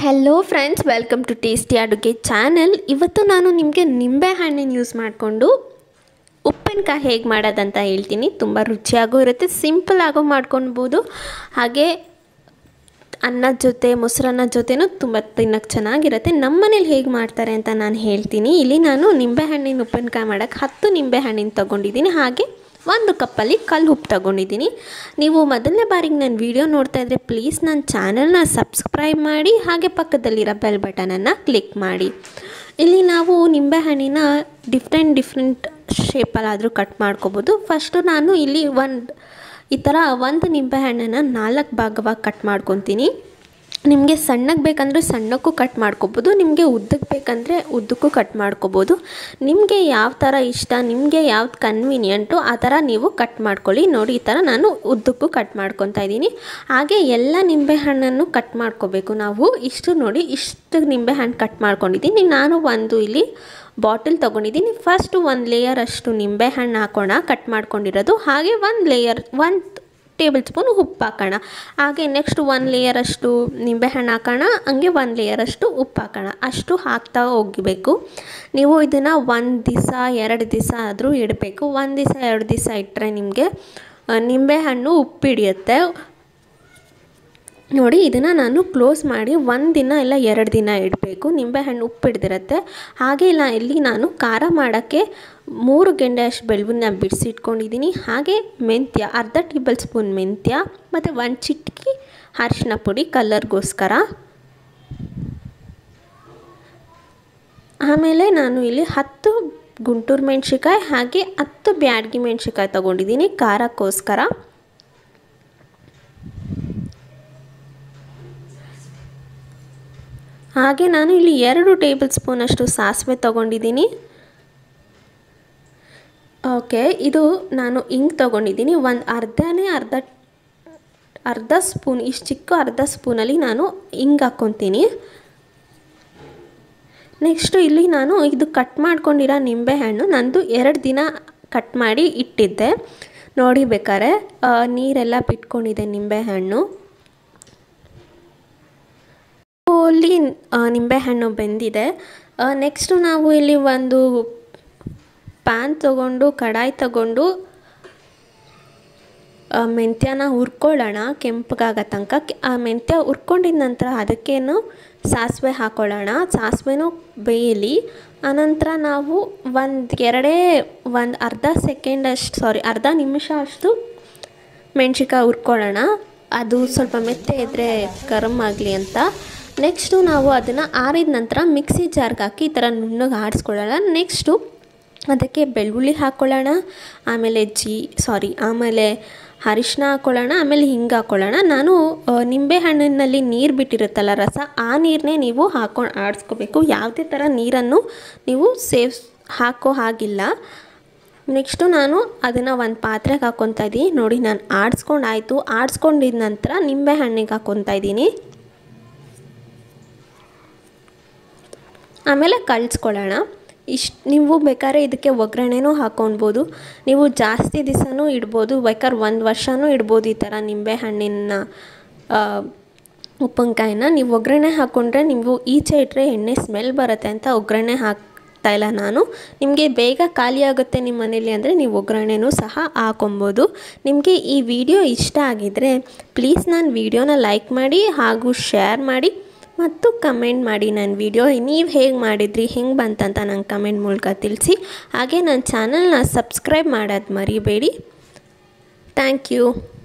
Hello friends, welcome to tasty ಅಡುಗೆ channel. ಇವತ್ತು ನಾನು ನಿಮಗೆ ನಿಂಬೆ ಹಣ್ಣನ್ನು ಯೂಸ್ ಮಾಡಿಕೊಂಡು ಉಪ್ಪಿನಕಾಯಿ ಹೇಗೆ ಮಾಡೋದಂತ ಹೇಳ್ತೀನಿ. ತುಂಬ ರುಚಿಯಾಗೂ ಇರುತ್ತೆ, ಸಿಂಪಲ್ ಆಗೋ ಮಾಡ್ಕೊಳ್ಬೋದು. ಹಾಗೆ ಅನ್ನದ ಜೊತೆ ಮೊಸರನ್ನ ಜೊತೆನೂ ತುಂಬ ತಿನ್ನೋಕ್ಕೆ ಚೆನ್ನಾಗಿರುತ್ತೆ. ನಮ್ಮ ಮನೇಲಿ ಹೇಗೆ ಮಾಡ್ತಾರೆ ಅಂತ ನಾನು ಹೇಳ್ತೀನಿ. ಇಲ್ಲಿ ನಾನು ನಿಂಬೆ ಹಣ್ಣಿನ ಉಪ್ಪಿನಕಾಯಿ ಮಾಡೋಕ್ಕೆ 10 ನಿಂಬೆ ಹಣ್ಣಿನ ತೊಗೊಂಡಿದ್ದೀನಿ. ಹಾಗೆ 1 ಕಪ್ಪಲ್ಲಿ ಕಲ್ಲು ಉಪ್ಪು ತೊಗೊಂಡಿದ್ದೀನಿ. ನೀವು ಮೊದಲನೇ ಬಾರಿಗೆ ನನ್ನ ವಿಡಿಯೋ ನೋಡ್ತಾ ಇದ್ದರೆ ಪ್ಲೀಸ್ ನನ್ನ ಚಾನಲ್ನ ಸಬ್ಸ್ಕ್ರೈಬ್ ಮಾಡಿ, ಹಾಗೆ ಪಕ್ಕದಲ್ಲಿರೋ ಬೆಲ್ ಬಟನನ್ನು ಕ್ಲಿಕ್ ಮಾಡಿ. ಇಲ್ಲಿ ನಾವು ನಿಂಬೆ ಹಣ್ಣಿನ ಡಿಫ್ರೆಂಟ್ ಶೇಪಲ್ಲಾದರೂ ಕಟ್ ಮಾಡ್ಕೋಬೋದು. ಫಸ್ಟು ನಾನು ಇಲ್ಲಿ ಈ ಥರ 1 ನಿಂಬೆ ಹಣ್ಣನ್ನು 4 ಭಾಗವಾಗಿ ಕಟ್ ಮಾಡ್ಕೊತೀನಿ. ನಿಮಗೆ ಸಣ್ಣಗೆ ಬೇಕಂದರೆ ಸಣ್ಣಕ್ಕೂ ಕಟ್ ಮಾಡ್ಕೋಬೋದು, ನಿಮಗೆ ಉದ್ದಕ್ಕೆ ಬೇಕಂದರೆ ಉದ್ದಕ್ಕೂ ಕಟ್ ಮಾಡ್ಕೋಬೋದು. ನಿಮಗೆ ಯಾವ ಥರ ಇಷ್ಟ, ನಿಮಗೆ ಯಾವ್ದು ಕನ್ವೀನಿಯೆಂಟು ಆ ಥರ ನೀವು ಕಟ್ ಮಾಡ್ಕೊಳ್ಳಿ. ನೋಡಿ, ಈ ಥರ ನಾನು ಉದ್ದಕ್ಕೂ ಕಟ್ ಮಾಡ್ಕೊತಾ ಇದ್ದೀನಿ. ಹಾಗೆ ಎಲ್ಲ ನಿಂಬೆಹಣ್ಣನ್ನು ಕಟ್ ಮಾಡ್ಕೋಬೇಕು ನಾವು. ಇಷ್ಟು ನಿಂಬೆಹಣ್ಣು ಕಟ್ ಮಾಡ್ಕೊಂಡಿದ್ದೀನಿ. ನಾನು ಇಲ್ಲಿ ಬಾಟಲ್ ತೊಗೊಂಡಿದ್ದೀನಿ. ಫಸ್ಟು 1 ಲೇಯರ್ ಅಷ್ಟು ನಿಂಬೆಹಣ್ಣು ಹಾಕೋಣ, ಕಟ್ ಮಾಡ್ಕೊಂಡಿರೋದು. ಹಾಗೆ 1 ಟೇಬಲ್ ಸ್ಪೂನ್ ಉಪ್ಪು ಹಾಕೋಣ. ಹಾಗೆ ನೆಕ್ಸ್ಟ್ 1 ಲೇಯರ್ ಅಷ್ಟು ನಿಂಬೆಹಣ್ಣು ಹಾಕೋಣ. ಹಂಗೆ 1 ಲೇಯರ್ ಅಷ್ಟು ಉಪ್ಪು ಹಾಕೋಣ. ಅಷ್ಟು ಹಾಕ್ತಾ ಹೋಗಬೇಕು. ನೀವು ಇದನ್ನು 1 ದಿವಸ 2 ದಿವಸ ಆದರೂ ಇಡಬೇಕು. 1 ದಿವಸ 2 ದಿವಸ ಇಟ್ಟರೆ ನಿಮಗೆ ನಿಂಬೆಹಣ್ಣು ಉಪ್ಪು ಹಿಡಿಯುತ್ತೆ. ನೋಡಿ, ಇದನ್ನು ನಾನು ಕ್ಲೋಸ್ ಮಾಡಿ 1 ದಿನ ಇಲ್ಲ 2 ದಿನ ಇಡಬೇಕು. ನಿಂಬೆಹಣ್ಣು ಉಪ್ಪು ಹಿಡ್ದಿರುತ್ತೆ. ಹಾಗೆ ಇಲ್ಲಿ ನಾನು ಖಾರ ಮಾಡೋಕ್ಕೆ 3 ಗೆಂಡೆ ಅಷ್ಟು ಬೆಳ್ಳುಳ್ಳಿನ ಬಿಡಿಸಿಟ್ಕೊಂಡಿದ್ದೀನಿ. ಹಾಗೆ ಮೆಂತ್ಯ, ಅರ್ಧ ಟೇಬಲ್ ಸ್ಪೂನ್ ಮೆಂತ್ಯ ಮತ್ತು 1 ಚಿಟಿಕೆ ಅರಿಶಿನ ಪುಡಿ ಕಲರ್ಗೋಸ್ಕರ. ಆಮೇಲೆ ನಾನು ಇಲ್ಲಿ 10 ಗುಂಟೂರು ಮೆಣಸಿನ್ಕಾಯಿ ಹಾಗೆ 10 ಬ್ಯಾಡಗಿ ಮೆಣಸಿನ್ಕಾಯಿ ತೊಗೊಂಡಿದ್ದೀನಿ ಖಾರಕ್ಕೋಸ್ಕರ. ಹಾಗೆ ನಾನು ಇಲ್ಲಿ 2 ಟೇಬಲ್ ಸ್ಪೂನ್ ಅಷ್ಟು ಸಾಸಿವೆ ತೊಗೊಂಡಿದ್ದೀನಿ. ಓಕೆ, ಇದು ನಾನು ಹಿಂಗೆ ತೊಗೊಂಡಿದ್ದೀನಿ. ಅರ್ಧ ಸ್ಪೂನ್, ಇಷ್ಟು ಚಿಕ್ಕ ಅರ್ಧ ಸ್ಪೂನಲ್ಲಿ ನಾನು ಹಿಂಗೆ ಹಾಕ್ಕೊತೀನಿ. ನೆಕ್ಸ್ಟು ಇಲ್ಲಿ ನಾನು ಇದು ಕಟ್ ಮಾಡ್ಕೊಂಡಿರೋ ನಿಂಬೆಹಣ್ಣು ನಂದು 2 ದಿನ ಕಟ್ ಮಾಡಿ ಇಟ್ಟಿದ್ದೆ. ನೋಡಿ, ಬೇಕಾದ್ರೆ ನೀರೆಲ್ಲ ಬಿಟ್ಕೊಂಡಿದೆ ನಿಂಬೆಹಣ್ಣು. ಇಲ್ಲಿ ನಿಂಬೆಹಣ್ಣು ಬೆಂದಿದೆ. ನೆಕ್ಸ್ಟು ನಾವು ಇಲ್ಲಿ ಒಂದು ಪ್ಯಾನ್ ತೊಗೊಂಡು, ಕಡಾಯಿ ತೊಗೊಂಡು ಮೆಂತ್ಯನ ಹುರ್ಕೊಳ್ಳೋಣ ಕೆಂಪಗಾಗೋ ತನಕ. ಆ ಮೆಂತ್ಯ ಹುರ್ಕೊಂಡಿದ ನಂತರ ಅದಕ್ಕೇನು ಸಾಸಿವೆ ಹಾಕ್ಕೊಳ್ಳೋಣ. ಸಾಸಿವೆನೂ ಬೇಯಲಿ. ಆನಂತರ ನಾವು ಅರ್ಧ ನಿಮಿಷ ಅಷ್ಟು ಮೆಣಸಿನ್ಕಾಯಿ ಹುರ್ಕೊಳ್ಳೋಣ. ಅದು ಸ್ವಲ್ಪ ಮೆತ್ತೆ ಇದ್ದರೆ ಗರಮ್ ಆಗಲಿ ಅಂತ. ನೆಕ್ಸ್ಟು ನಾವು ಅದನ್ನು ಆರಿದ ನಂತರ ಮಿಕ್ಸಿ ಜಾರ್ಗೆ ಹಾಕಿ ಈ ಥರ ನುಣ್ಣಗೆ ಆಡಿಸ್ಕೊಳ್ಳೋಣ. ನೆಕ್ಸ್ಟು ಅದಕ್ಕೆ ಬೆಳ್ಳುಳ್ಳಿ ಹಾಕ್ಕೊಳ್ಳೋಣ. ಆಮೇಲೆ ಅರಿಶಿನ ಹಾಕ್ಕೊಳ್ಳೋಣ. ಆಮೇಲೆ ಹಿಂಗೆ ಹಾಕ್ಕೊಳ್ಳೋಣ. ನಾನು ನಿಂಬೆಹಣ್ಣಿನಲ್ಲಿ ನೀರು ಬಿಟ್ಟಿರುತ್ತಲ್ಲ ರಸ, ಆ ನೀರನ್ನೇ ನೀವು ಹಾಕ್ಕೊಂಡು ಆಡಿಸ್ಕೋಬೇಕು. ಯಾವುದೇ ಥರ ನೀರನ್ನು ನೀವು ಹಾಕೋ ಹಾಗಿಲ್ಲ. ನೆಕ್ಸ್ಟು ನಾನು ಅದನ್ನು ಒಂದು ಪಾತ್ರೆಗೆ ಹಾಕ್ಕೊತಾ ಇದ್ದೀನಿ. ನೋಡಿ, ನಾನು ಆಡಿಸ್ಕೊಂಡಿದ್ದ ನಂತರ ನಿಂಬೆಹಣ್ಣಿಗೆ ಹಾಕ್ಕೊತಾ ಇದ್ದೀನಿ. ಆಮೇಲೆ ಕಲಿಸ್ಕೊಳ್ಳೋಣ. ನೀವು ಬೇಕಾದ್ರೆ ಇದಕ್ಕೆ ಒಗ್ಗರಣೆನೂ ಹಾಕ್ಕೊಳ್ಬೋದು. ನೀವು ಜಾಸ್ತಿ ದಿವಸನೂ ಇಡ್ಬೋದು, ಬೇಕಾದ್ರೆ 1 ವರ್ಷನೂ ಇಡ್ಬೋದು. ಈ ಥರ ನಿಂಬೆಹಣ್ಣಿನ ಉಪ್ಪಿನಕಾಯಿನ ನೀವು ಒಗ್ಗರಣೆ ಹಾಕ್ಕೊಂಡ್ರೆ ನೀವು ಈಚೆ ಇಟ್ಟರೆ ಎಣ್ಣೆ ಸ್ಮೆಲ್ ಬರುತ್ತೆ ಅಂತ ಒಗ್ಗರಣೆ ಹಾಕ್ತಾಯಿಲ್ಲ ನಾನು. ನಿಮಗೆ ಬೇಗ ಖಾಲಿ ಆಗುತ್ತೆ ನಿಮ್ಮ ಮನೇಲಿ ಅಂದರೆ ನೀವು ಒಗ್ಗರಣೆನೂ ಸಹ ಹಾಕ್ಕೊಬೋದು. ನಿಮಗೆ ಈ ವಿಡಿಯೋ ಇಷ್ಟ ಆಗಿದ್ದರೆ ಪ್ಲೀಸ್ ನನ್ನ ವಿಡಿಯೋನ ಲೈಕ್ ಮಾಡಿ, ಹಾಗೂ ಶೇರ್ ಮಾಡಿ ಮತ್ತು ಕಮೆಂಟ್ ಮಾಡಿ. ನನ್ನ ವಿಡಿಯೋ ನೀವು ಹೇಗೆ ಮಾಡಿದ್ರಿ, ಹೆಂಗೆ ಬಂತಂತ ನಂಗೆ ಕಮೆಂಟ್ ಮೂಲಕ ತಿಳಿಸಿ. ಹಾಗೆ ನನ್ನ ಚಾನಲ್ನ ಸಬ್ಸ್ಕ್ರೈಬ್ ಮಾಡೋದು ಮರಿಬೇಡಿ. Thank you.